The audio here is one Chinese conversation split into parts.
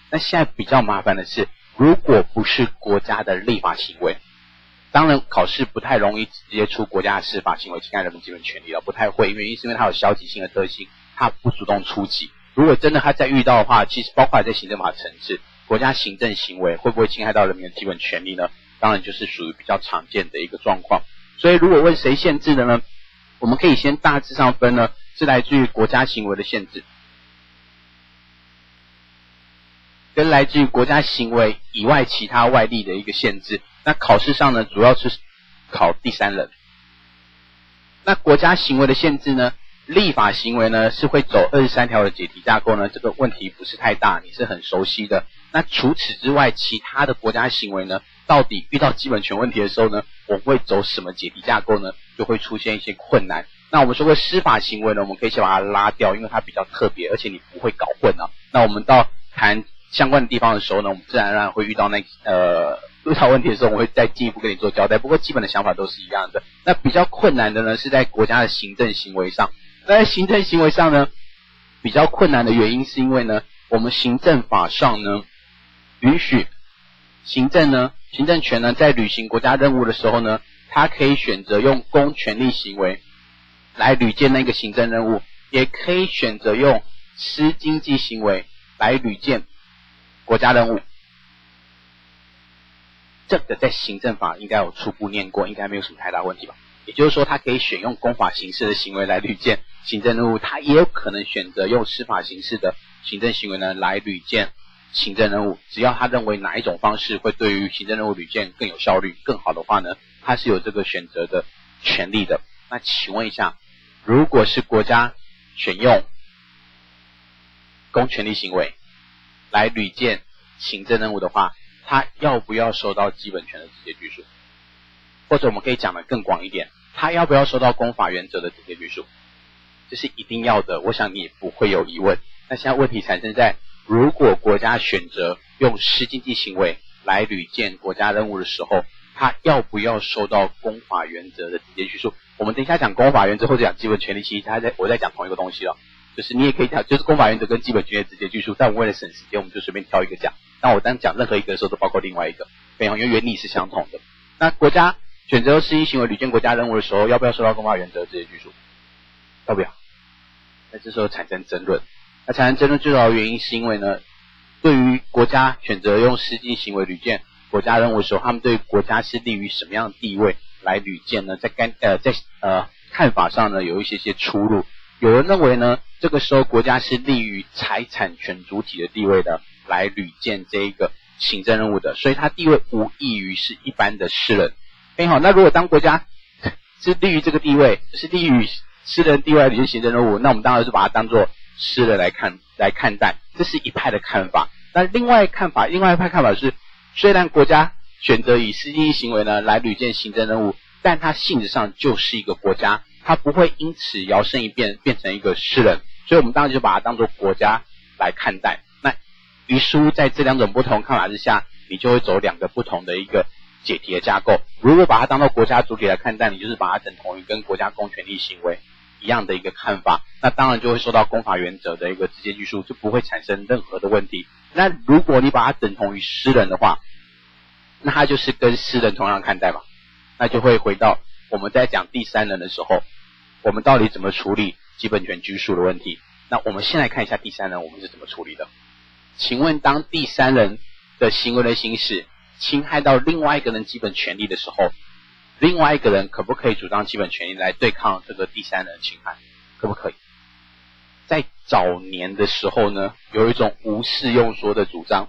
那现在比较麻烦的是，如果不是国家的立法行为，当然考试不太容易直接出国家的司法行为侵害人们基本权利了，不太会，原因是因为它有消极性的特性，它不主动出击。如果真的他再遇到的话，其实包括在行政法层次，国家行政行为会不会侵害到人民的基本权利呢？当然就是属于比较常见的一个状况。所以如果问谁限制的呢？我们可以先大致上分呢，是来自于国家行为的限制，跟来自于国家行为以外其他外力的一个限制。那考试上呢，主要是考第三人。那国家行为的限制呢，立法行为呢是会走23条的解题架构呢，这个问题不是太大，你是很熟悉的。那除此之外，其他的国家行为呢，到底遇到基本权问题的时候呢，我们会走什么解题架构呢？就会出现一些困难。那我们说过司法行为呢，我们可以先把它拉掉，因为它比较特别，而且你不会搞混啊。那我们到谈相关的地方的时候呢，我们自然而然会遇到遇到问题的时候，我会再进一步跟你做交代。不过基本的想法都是一样的。那比较困难的呢，是在国家的行政行为上。在行政行为上呢，比较困难的原因是因为呢，我们行政法上呢，允许行政权呢，在履行国家任务的时候呢，它可以选择用公权力行为来履荐那个行政任务，也可以选择用私经济行为来履荐国家任务。这个在行政法应该有初步念过，应该没有什么太大问题吧？也就是说，他可以选用公法形式的行为来履荐行政任务，他也有可能选择用司法形式的行政行为呢来履荐行政任务。只要他认为哪一种方式会对于行政任务履荐更有效率、更好的话呢，他是有这个选择的权利的。那请问一下，如果是国家选用公权力行为来履荐行政任务的话，他要不要受到基本权的直接拘束？或者我们可以讲的更广一点，他要不要受到公法原则的直接拘束？这是一定要的，我想你也不会有疑问。那现在问题产生在，如果国家选择用私经济行为来履荐国家任务的时候，他要不要受到公法原则的直接拘束？我们等一下讲公法原则或者讲基本权利，其实我在讲同一个东西了，就是你也可以讲，就是公法原则跟基本权利的直接拘束，但我们为了省时间，我们就随便挑一个讲。那我当讲任何一个的时候，都包括另外一个，因为原理是相同的。那国家选择私经行为履荐国家任务的时候，要不要受到公法原则的直接拘束？要不要？那这时候产生争论。那产生争论最主要的原因是因为呢，对于国家选择用私经行为履荐国家任务的时候，他们对国家是立于什么样的地位来履荐呢？在看法上呢，有一些出入。有人认为呢，这个时候国家是立于财产权主体的地位的来履荐这一个行政任务的，所以它地位无异于是一般的私人。好，那如果当国家是立于这个地位，是立于私人地位来履荐行政任务，那我们当然是把它当作私人来看待，这是一派的看法。那另外一派看法是，虽然国家选择以私经济行为呢来履荐行政任务，但它性质上就是一个国家，它不会因此摇身一变变成一个私人，所以我们当然就把它当作国家来看待。那于是在这两种不同看法之下，你就会走两个不同的一个解题的架构。如果把它当作国家主体来看待，你就是把它等同于跟国家公权力行为一样的一个看法，那当然就会受到公法原则的一个直接拘束，就不会产生任何的问题。那如果你把它等同于私人的话，那它就是跟私人同样看待嘛，那就会回到我们在讲第三人的时候，我们到底怎么处理基本权拘束的问题。那我们先来看一下第三人我们是怎么处理的。请问当第三人的行为的行使侵害到另外一个人基本权利的时候，另外一个人可不可以主张基本权利来对抗这个第三人的侵害？可不可以？在早年的时候呢，有一种无事用说的主张。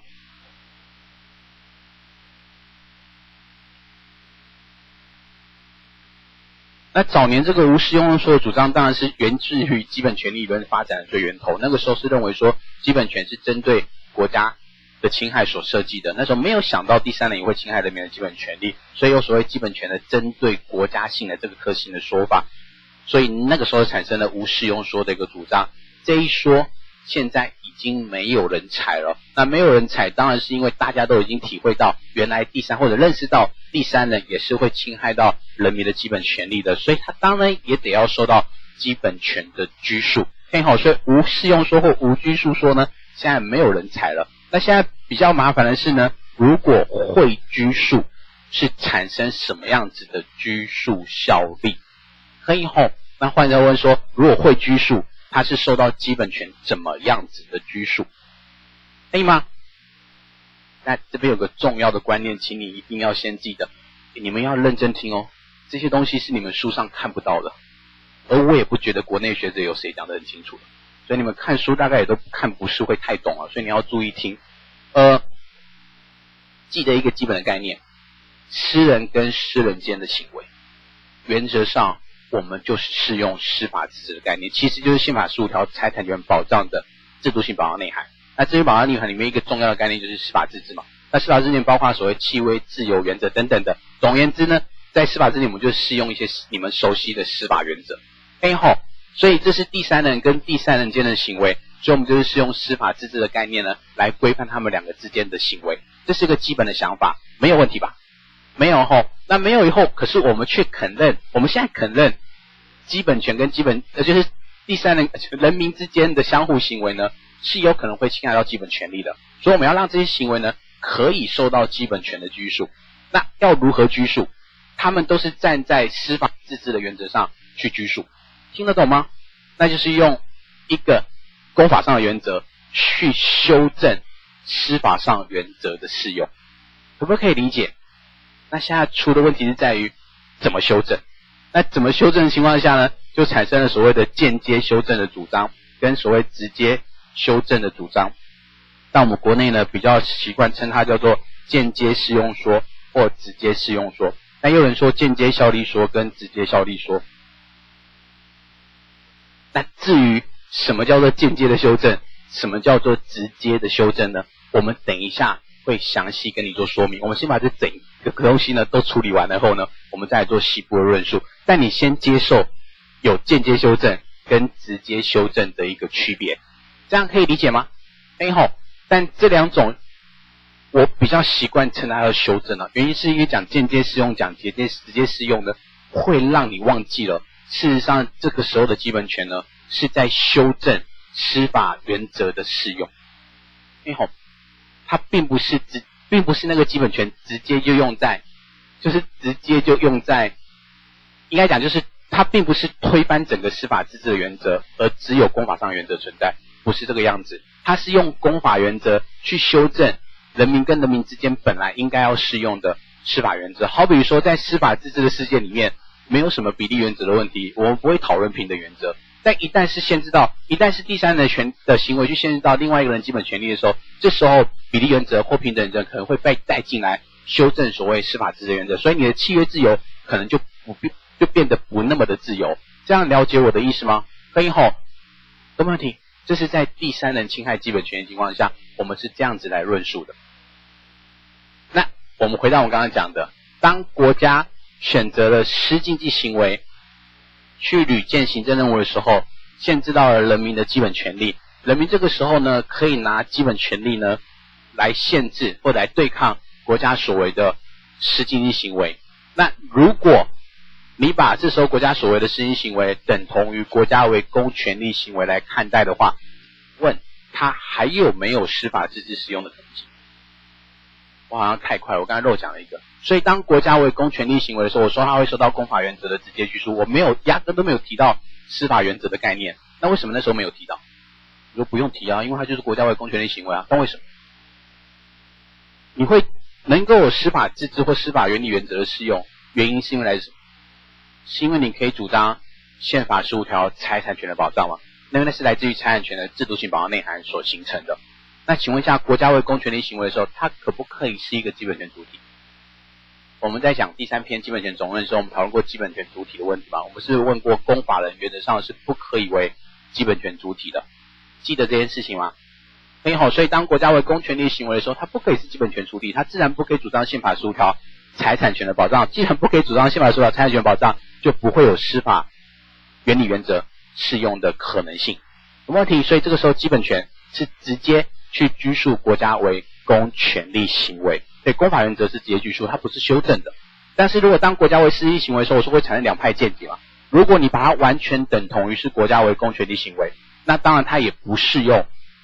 那早年这个无事用说的主张当然是源自于基本权利理论发展的最源头，那个时候是认为说基本权是针对国家的侵害所设计的，那时候没有想到第三人也会侵害人民的基本权利，所以有所谓基本权的针对国家性的这个特性的说法，所以那个时候产生了无事用说的一个主张。这一说现在已经没有人采了，那没有人采当然是因为大家都已经体会到原来或者认识到第三人也是会侵害到人民的基本权利的，所以他当然也得要受到基本权的拘束。好，所以无事用说或无拘束说呢，现在没有人采了。 那现在比较麻烦的是呢，如果会拘束是产生什么样子的拘束效力？可以吼。那换人问说，如果会拘束，它是受到基本权怎么样子的拘束？可以吗？那这边有个重要的观念，请你一定要先记得，你们要认真听哦。这些东西是你们书上看不到的，而我也不觉得国内学者有谁讲得很清楚的，所以你们看书大概也都看不是会太懂了，所以你要注意听。记得一个基本的概念，私人跟私人间的行为，原则上我们就是适用司法自治的概念，其实就是宪法15条财产权保障的制度性保障内涵。那制度保障内涵里面一个重要的概念就是司法自治嘛。那司法自治包括所谓契微自由原则等等的。总而言之呢，在司法自治我们就适用一些你们熟悉的司法原则。所以这是第三人跟第三人间的行为，所以我们就是适用司法自治的概念呢，来规范他们两个之间的行为。这是一个基本的想法，没有问题吧？没有吼。那没有以后，可是我们却肯认，我们现在肯认基本权跟就是第三人人民之间的相互行为呢，是有可能会侵害到基本权利的。所以我们要让这些行为呢，可以受到基本权的拘束。那要如何拘束？他们都是站在司法自治的原则上去拘束，听得懂吗？那就是用一个公法上的原则去修正司法上原则的适用，可不可以理解？那现在出的问题是在于怎么修正。那怎么修正的情况下呢，就产生了所谓的间接修正的主张跟所谓直接修正的主张。但我们国内呢比较习惯称它叫做间接适用说或直接适用说。但有人说间接效力说跟直接效力说。那至于什么叫做间接的修正，什么叫做直接的修正呢？我们等一下会详细跟你做说明。我们先把这整个东西呢都处理完了后呢，我们再来做细部的论述。但你先接受有间接修正跟直接修正的一个区别，这样可以理解吗？但这两种我比较习惯称它叫修正了，原因是因为讲间接适用讲直接适用呢，会让你忘记了事实上这个时候的基本权呢是在修正司法原则的适用。它并不是那个基本权直接就用在应该讲就是它并不是推翻整个司法自治的原则，而只有公法上的原则存在，不是这个样子。它是用公法原则去修正人民跟人民之间本来应该要适用的司法原则。好比说在司法自治的世界里面没有什么比例原则的问题，我们不会讨论平等原则。但一旦是第三人的行为去限制到另外一个人基本权利的时候，这时候比例原则或平等原则可能会被带进来修正所谓司法自治原则，所以你的契约自由可能就变得不那么的自由。这样了解我的意思吗？可以吼，有问题？这是在第三人侵害基本权的情况下，我们是这样子来论述的。那我们回到我们刚刚讲的，当国家选择了施经济行为去履践行政任务的时候，限制到了人民的基本权利，人民这个时候呢可以拿基本权利呢来限制或来对抗国家所谓的施经济行为。那如果你把这时候国家所谓的施经济行为等同于国家为公权力行为来看待的话，问它还有没有司法自治适用的可能性？我好像太快了，我刚才漏讲了一个。所以当国家为公权力行为的时候，我说它会受到公法原则的直接拘束，我压根都没有提到司法原则的概念。那为什么那时候没有提到？我说不用提啊，因为它就是国家为公权力行为啊。但为什么你会能够有司法自治或司法原理原则的适用？原因是因为来自什么？是因为你可以主张宪法15条财产权的保障吗？那是来自于财产权的制度性保障内涵所形成的。那请问一下，国家为公权力行为的时候，它可不可以是一个基本权主体？我们在讲第3篇基本权总论的时候，我们讨论过基本权主体的问题吗？我们是问过公法人原则上是不可以为基本权主体的，记得这件事情吗？所以当国家为公权力行为的时候，它不可以是基本权主体，它自然不可以主张宪法15条财产权的保障。既然不可以主张宪法15条财产权保障，就不会有司法原理原则适用的可能性。有问题？所以这个时候基本权是直接去拘束国家为公权力行为，所以公法原则是直接拘束，它不是修正的。但是如果当国家为施经行为的时候，我说会产生两派见解嘛。如果你把它完全等同于是国家为公权力行为，那当然它也不适用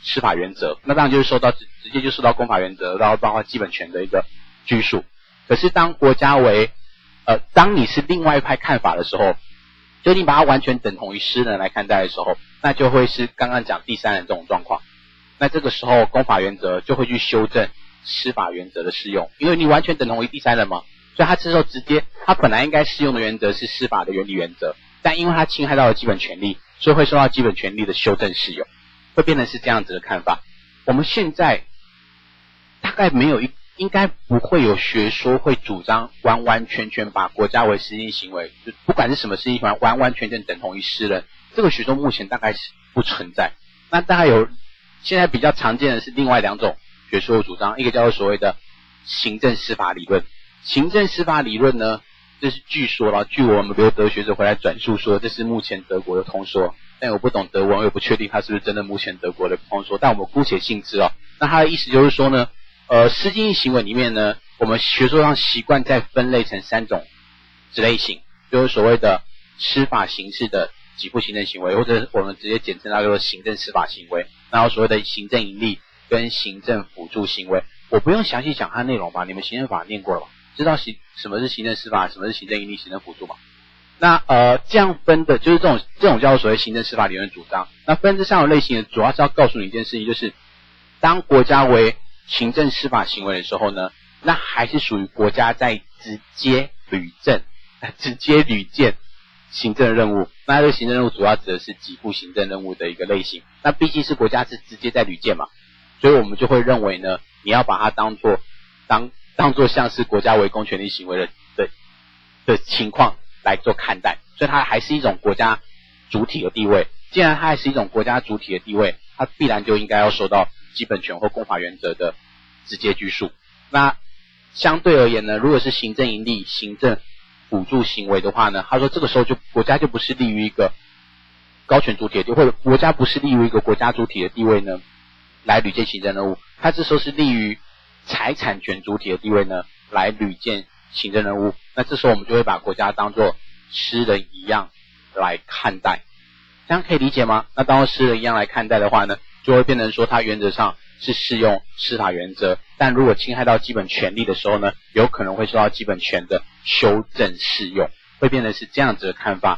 司法原则，那当然就是直接就受到公法原则，然后包括基本权的一个拘束。可是当国家为当你是另外一派看法的时候，就你把它完全等同于私人来看待的时候，那就会是刚刚讲第三人这种状况。那这个时候公法原则就会去修正司法原则的适用，因为你完全等同于第三人嘛，所以他这时候直接，他本来应该适用的原则是司法的原理原则，但因为他侵害到了基本权利，所以会受到基本权利的修正适用，会变成是这样子的看法。我们现在大概应该不会有学说会主张完完全全把国家为私禁行为，就不管是什么私禁行为，完完全全等同于私人。这个学说目前大概是不存在。那大概现在比较常见的是另外两种学说的主张，一个叫做所谓的行政司法理论。行政司法理论呢，这是据说啦，据我们留德学者回来转述说，这是目前德国的通说。但我不懂德文，我也不确定它是不是真的目前德国的通说，但我们姑且信之哦。那它的意思就是说呢，私禁行为里面呢，我们学说上习惯再分类成三种子类型，就是所谓的司法形式的给付行政行为，或者我们直接简称它叫做行政司法行为，然后所谓的行政盈利跟行政辅助行为。我不用详细讲它内容吧，你们行政法念过了吧？知道什么是行政司法，什么是行政盈利、行政辅助嘛？那这样分的就是这种叫做所谓行政司法理论主张。那分这三种类型的主要是要告诉你一件事情，就是当国家为行政司法行为的时候呢，那还是属于国家在直接履荐行政任务。那这个行政任务主要指的是给付行政任务的一个类型。那毕竟是国家是直接在履荐嘛，所以我们就会认为呢，你要把它当作像是国家为公权力行为的情况来做看待，所以它还是一种国家主体的地位。既然它还是一种国家主体的地位，它必然就应该要受到基本权或公法原则的直接拘束。那相对而言呢，如果是行政盈利、行政辅助行为的话呢，他说这个时候国家就不是立于一个高权主体的地位，或者国家不是立于一个国家主体的地位呢来履荐行政任务，它这时候是立于财产权主体的地位呢来履荐行政任务。那这时候我们就会把国家当作私人一样来看待，这样可以理解吗？那当作私人一样来看待的话呢，就会变成说它原则上是适用司法原则，但如果侵害到基本权利的时候呢，有可能会受到基本权的修正适用，会变成是这样子的看法。